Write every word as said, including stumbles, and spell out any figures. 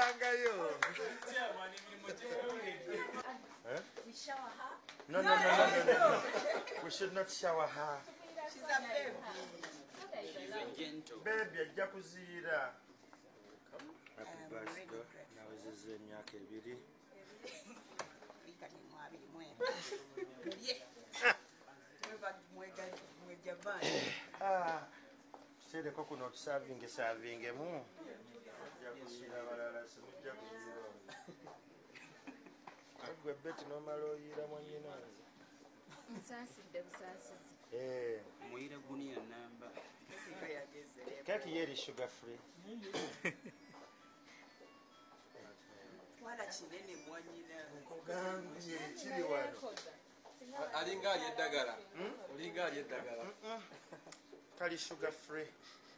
Osangayo. We shower her? No, no, no, no, no, no. We should not shower her. She's a baby. She's a gentle. Baby, ajja kuziira. Happy birthday. Nawezezza emyaka ebiri. Ah, tuteereko kuno tusavinge savingemu. Ajja kuziira balala simujja kuziira. Gwe beti n'omala oyiira mwannyinaze. Nsaasidde busaasizi. Eh. Muyira gunia namba. Kaki yeri sugar free. Wala kinene mwanyina. Nkugambye kiri wano. Alinga ali eddagala. Olinga ali eddagala. Kali sugar free.